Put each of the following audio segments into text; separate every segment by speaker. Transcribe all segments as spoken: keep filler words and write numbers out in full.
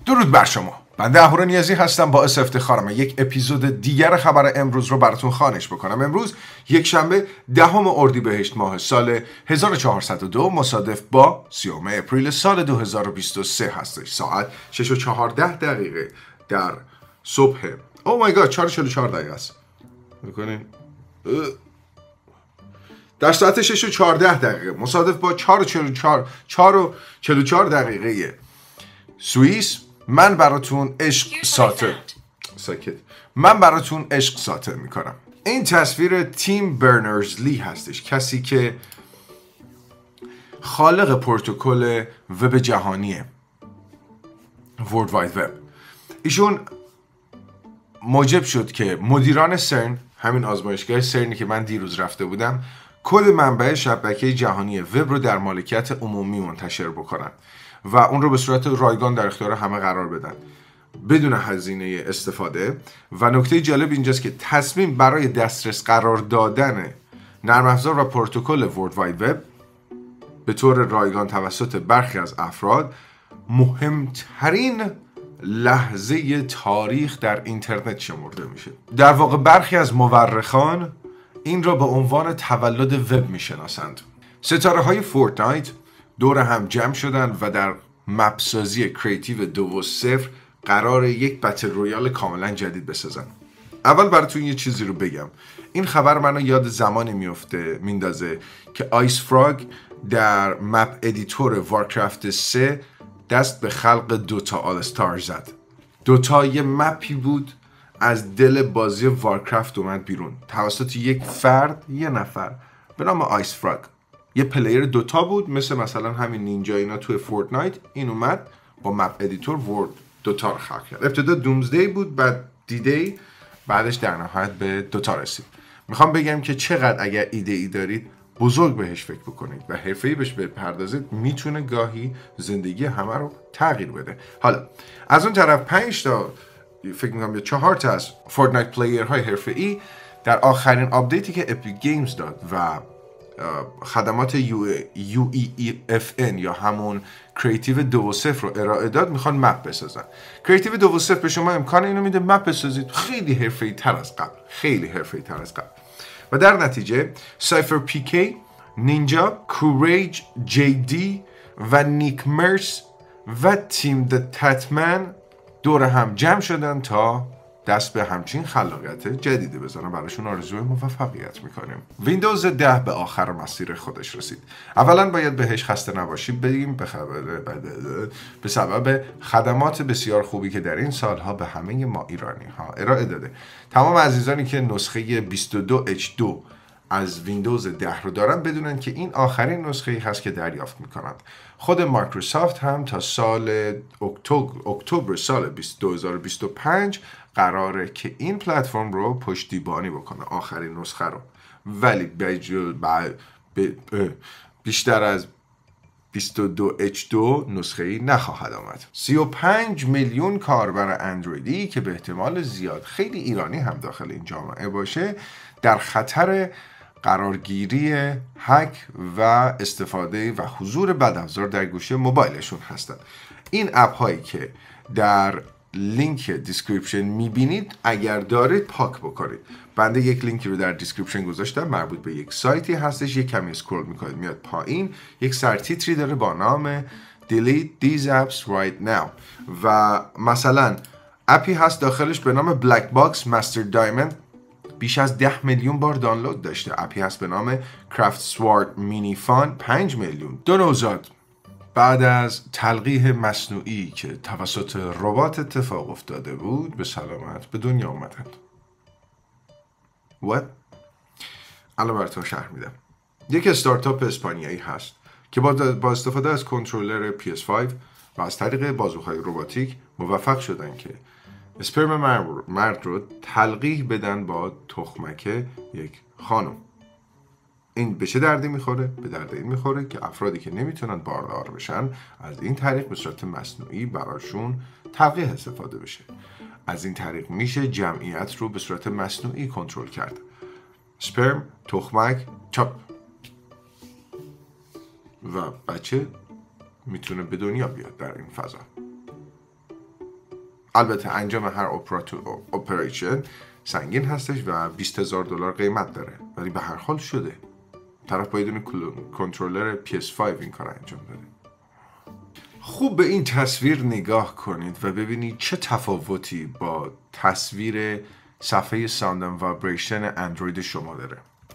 Speaker 1: درود بر شما. بنده اهورا نیازی هستم. باعث افتخارم یک اپیزود دیگر خبر امروز رو براتون خوانش بکنم. امروز یک شنبه دهم اردیبهشت ماه سال هزار و چهارصد و دو مصادف با سیوم اپریل سال دو هزار و بیست و سه هستش. ساعت شش و چهارده دقیقه در صبح. او مای گاد، چهار و چهل و چهار دقیقه است. بکنین در ساعت شش و چهارده دقیقه مصادف با چهار و چهل و چهار دقیقه سوئیس. من براتون عشق ساتر ساکت من براتون عشق ساتر میکنم. این تصویر تیم برنرز-لی هستش، کسی که خالق پروتکل وب جهانیه، ورلد واید وب. ایشون موجب شد که مدیران سرن، همین آزمایشگاه سرنی که من دیروز رفته بودم، کد منبع شبکه جهانی وب رو در مالکیت عمومی منتشر بکنن و اون رو به صورت رایگان در اختیار همه قرار بدن بدون هزینه استفاده. و نکته جالب اینجاست که تصمیم برای دسترس قرار دادن نرم افزار و پروتکل ورلد واید وب به طور رایگان توسط برخی از افراد مهمترین لحظه تاریخ در اینترنت شمرده میشه. در واقع برخی از مورخان این را به عنوان تولد وب میشناسند. ستاره های فورتنایت دور هم جمع شدن و در مپ سازی کریتیو دو و صفر قرار یک بتل رویال کاملا جدید بسازن. اول براتون یه چیزی رو بگم. این خبر منو یاد زمانی میفته میندازه که آیس فراگ در مپ ادیتور وارکرافت سه دست به خلق دوتا آل استار زد. دوتا یه مپی بود از دل بازی وارکرافت اومد بیرون توسط یک فرد، یه نفر به نام آیس فراگ. یه پلیر دوتا بود، مثل مثلا همین نینجا اینا توی فورتنایت. این اومد با مپ ادیتور ورد دوتا رو خلق کرد. ابتدا دومزدی بود، بعد دیدی، بعدش در نهایت به دوتا رسید. میخوام بگم که چقدر اگر ایده ای دارید بزرگ بهش فکر بکنید و حرفه‌ای بهش بپردازید، میتونه گاهی زندگی همه رو تغییر بده. حالا از اون طرف پنج تا فکر میکنم یا چهار تا از فورتنایت پلیرهای حرفه‌ای در آخرین آپدیتی که اپیک گیمز داد و خدمات یو ای اف ان یا همون کریتیو دو و صفر رو ارائه داد، میخوان مپ بسازن. کریتیو دو و صفر به شما امکان اینو میده مپ بسازید خیلی حرفه‌ای تر از قبل، خیلی حرفه‌ای تر از قبل. و در نتیجه سایفر پی کی، نینجا، کوریج، جی دی و نیک مرس و تیم د تتمن دور هم جمع شدن تا دست به همچین خلاقیت جدیدی بزنم. براشون آرزوی موفقیت میکنیم. ویندوز ده به آخر مسیر خودش رسید. اولا باید بهش خسته نباشیم بگیم به خبر به سبب خدمات بسیار خوبی که در این سالها به همه ما ایرانی ها ارائه داده. تمام عزیزانی که نسخه بیست و دو اچ دو از ویندوز ده رو دارن بدونن که این آخرین نسخه ای هست که دریافت میکنند. خود مایکروسافت هم تا سال اکتبر سال دو هزار و بیست و پنج قراره که این پلتفرم رو پشتیبانی بکنه، آخرین نسخه رو. ولی بیشتر از بیست و دو اچ دو نسخه ای نخواهد آمد. سی و پنج میلیون کاربر اندرویدی که به احتمال زیاد خیلی ایرانی هم داخل این جامعه باشه در خطر قرارگیری هک و استفاده و حضور بدافزار در گوشه موبایلشون هستند. این اپ هایی که در لینک دیسکریپشن میبینید اگر دارید پاک بکنید. بنده یک لینکی رو در دیسکریپشن گذاشتم، مربوط به یک سایتی هستش. یک کمی اسکرول میکنید میاد پایین، یک سرتیتری داره با نام Delete these apps right now و مثلا اپی هست داخلش به نام Black Box Master Diamond، بیش از ده میلیون بار دانلود داشته. اپی هست به نام Craft Sword Mini Fun، پنج میلیون. دو نوزاد بعد از تلقیح مصنوعی که توسط ربات اتفاق افتاده بود به سلامت به دنیا اومدند. What؟ الان براتون شرح میدم. یک استارتاپ اسپانیایی هست که با استفاده از کنترلر پی اس پنج و از طریق بازوهای رباتیک موفق شدن که اسپرم مرد رو تلقیح بدن با تخمک یک خانم. این به چه دردی میخوره؟ به درد این میخوره که افرادی که نمیتونن باردار بشن از این طریق به صورت مصنوعی براشون تلقیح استفاده بشه. از این طریق میشه جمعیت رو به صورت مصنوعی کنترل کرد. سپرم، تخمک، چاپ و بچه میتونه به دنیا بیاد در این فضا. البته انجام هر اپریشن سنگین هستش و بیست هزار دلار قیمت داره، ولی به هر حال شده. طرف باید اون کنترلر پی اس پنج این کار انجام بده. خوب به این تصویر نگاه کنید و ببینید چه تفاوتی با تصویر صفحه ساوند اند وایبریشن اندروید شما داره.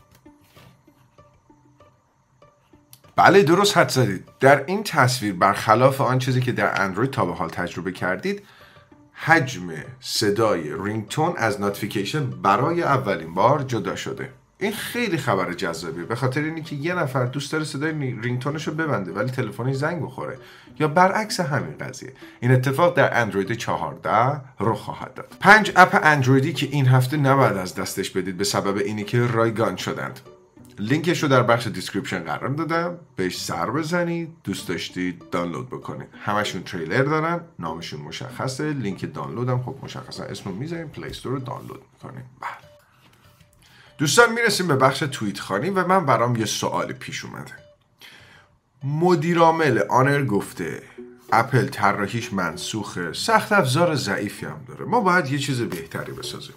Speaker 1: بله درست حد زدید. در این تصویر برخلاف آن چیزی که در اندروید تا به حال تجربه کردید، حجم صدای رینگتون از نوتیفیکیشن برای اولین بار جدا شده. این خیلی خبر جذابیه، به خاطر اینی که یه نفر دوست داره صدای رینگتونش رو ببنده ولی تلفنش زنگ بخوره، یا برعکس همین قضیه. این اتفاق در اندروید چهارده رخ خواهد داد. پنج اپ اندرویدی که این هفته نباید از دستش بدید به سبب اینی که رایگان شدند. لینکش رو در بخش دیسکریپشن قرار دادم، بهش سر بزنید، دوست داشتید دانلود بکنید. همشون تریلر دارن، نامشون مشخصه، لینک دانلود هم خب مشخصه، اسمو میذاریم، پلی استور رو دانلود میکنیم. بله دوستان میرسیم به بخش توییت خوانی و من برام یه سوال پیش اومده. مدیر عامل آنر گفته اپل طراحیش منسوخه، سخت افزار ضعیفی هم داره، ما باید یه چیز بهتری بسازیم.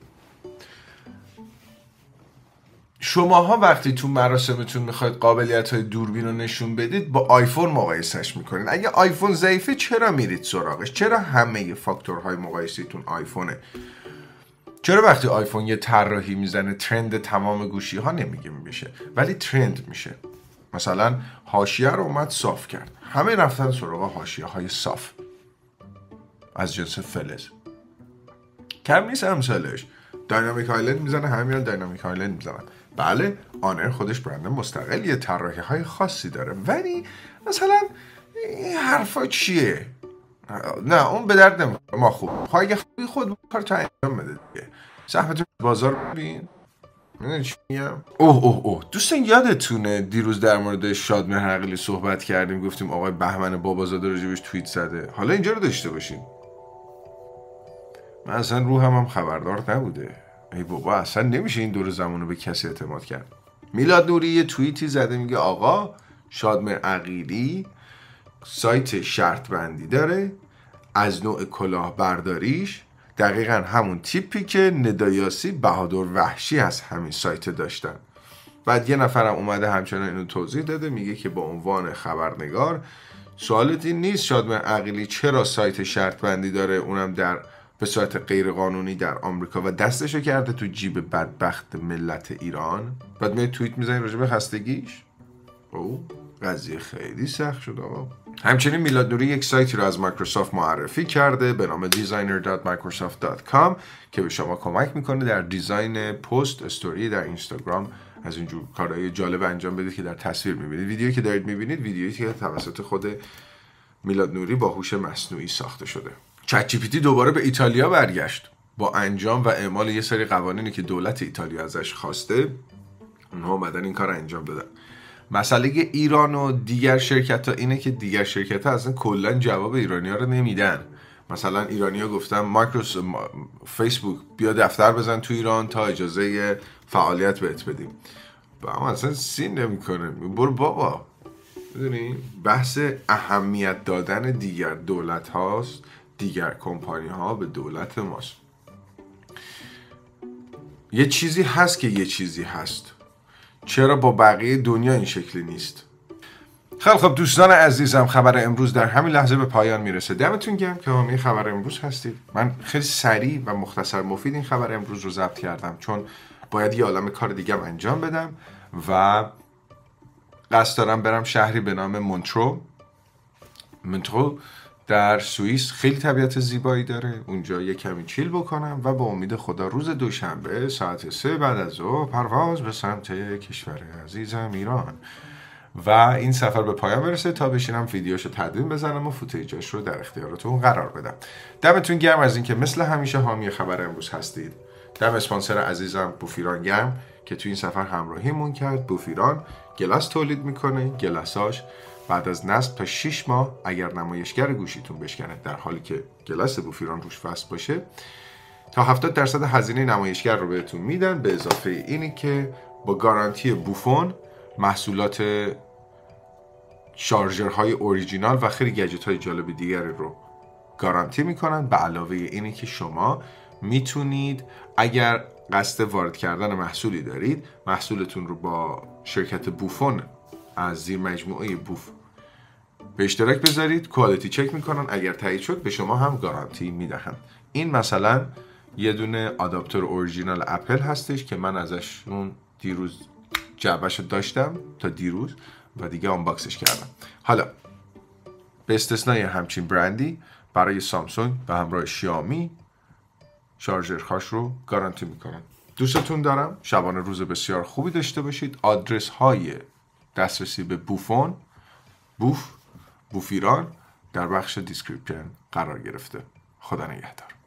Speaker 1: شماها وقتی تو مراسمتون میخواید قابلیت‌های دوربین رو نشون بدید با آیفون مقایسهش میکنید. اگه آیفون ضعیفه چرا میرید سراغش؟ چرا همه فاکتورهای مقایسه‌تون آیفونه؟ چرا وقتی آیفون یه طراحی میزنه ترند تمام گوشی ها نمیگه میشه ولی ترند میشه؟ مثلا حاشیه رو اومد صاف کرد، همه رفتن سراغ حاشیه های صاف از جنس فلز. کم نیست امثالش. داینامیک آیلند میزنه، همه میرن داینامیک آیلند میزنن. بله آنر خودش برند مستقلیه، طراحی های خاصی داره، ولی مثلا این حرفا چیه؟ نه اون به درد نمیخوره. ما خوب خواهی خوبی خود کار تا انجام بده دیگه. سهمتون بازار ببین. میدونی چی میگم؟ اوه اوه اوه دوستان یادتونه دیروز در مورد شادمهر عقیلی صحبت کردیم، گفتیم آقای بهمن بابازاده راجبش توییت زده. حالا اینجا رو داشته باشین. من اصلا روحم هم خبردار نبوده. ای بابا اصلا نمیشه این دور زمانو به کسی اعتماد کرد. میلاد نوری یه توییتی زده میگه آقا شادمهر عقیلی سایت شرط بندی داره، از نوع کلاهبرداریش دقیقا همون تیپی که ندا یاسی بهادر وحشی از همین سایت داشتن. بعد یه نفرم اومده همچنان اینو توضیح داده، میگه که با عنوان خبرنگار سوالت این نیست شادمهر عقیلی چرا سایت شرط بندی داره، اونم در به صورت غیر قانونی در آمریکا، و دستشو کرده تو جیب بدبخت ملت ایران. بعد می توییت میزنی راجع به خستگیش. او قضیه خیلی سخت شد آقا. همچنین میلاد نوری یک سایتی رو از مایکروسافت معرفی کرده به نام دیزاینر دات مایکروسافت دات کام که به شما کمک میکنه در دیزاین پست استوری در اینستاگرام از اینجور کارهای جالب انجام بدید که در تصویر میبینید. ویدیویی که دارید میبینید ویدیویی که توسط خود میلاد نوری با هوش مصنوعی ساخته شده. چت جی پی تی دوباره به ایتالیا برگشت با انجام و اعمال یه سری قوانینی که دولت ایتالیا ازش خواسته. اونها اومدن این کار انجام دادن. مسئله ایران و دیگر شرکت ها اینه که دیگر شرکت ها اصلا کلا جواب ایرانی ها رو نمیدن. مثلا ایرانی ها گفتن مایکروسافت فیسبوک بیا دفتر بزن تو ایران تا اجازه فعالیت بهت بدیم، با هم اصلا سین نمی کنه. برو بابا. میدونی بحث اهمیت دادن دیگر دولت هاست، دیگر کمپانی ها به دولت ماست. یه چیزی هست که یه چیزی هست، چرا با بقیه دنیا این شکلی نیست؟ خیلی خب دوستان عزیزم، خبر امروز در همین لحظه به پایان میرسه. دمتون گرم که حامی خبر امروز هستید. من خیلی سریع و مختصر مفید این خبر امروز رو ضبط کردم چون باید یه عالمه کار دیگه هم انجام بدم و قصد دارم برم شهری به نام مونترو. مونترو در سوئیس خیلی طبیعت زیبایی داره، اونجا یه کمی چیل بکنم و با امید خدا روز دوشنبه ساعت سه بعد از ظهر پرواز به سمت کشور عزیزم ایران و این سفر به پایان برسه تا بشینم ویدیوشو تدوین بزنم و فوتیجاش رو در اختیارتون قرار بدم. دمتون گرم از اینکه مثل همیشه حامی خبر امروز هستید. دم اسپانسر عزیزم بوفیران گرم که تو این سفر همراهیمون کرد. بوفیران گلاس تولید میکنه، گلاساش بعد از نصب تا شش ماه اگر نمایشگر گوشیتون بشکنه، در حالی که گلاس بوفیران روش وصل باشه، تا هفتاد درصد هزینه نمایشگر رو بهتون میدن، به اضافه اینی که با گارانتی بوفون محصولات شارژرهای اوریجینال و خیلی گجت های جالب دیگری رو گارانتی میکنن، به علاوه اینی که شما میتونید اگر قصد وارد کردن محصولی دارید، محصولتون رو با شرکت بوفون از زیر مجموعه بوف به اشتراک بذارید، کوالیتی چک میکنن، اگر تایید شد به شما هم گارانتی میدهند. این مثلا یه دونه آداپتور اورجینال اپل هستش که من ازشون دیروز جعبه‌شو داشتم تا دیروز و دیگه آنباکسش کردم. حالا به استثنای همچین برندی برای سامسونگ به همراه شیائومی شارژرهاش رو گارانتی میکنن. دوستتون دارم، شبانه روز بسیار خوبی داشته باشید. آدرس های دسترسی به بوفون، بوف، بوف ایران در بخش دیسکریپشن قرار گرفته. خدا نگهدار.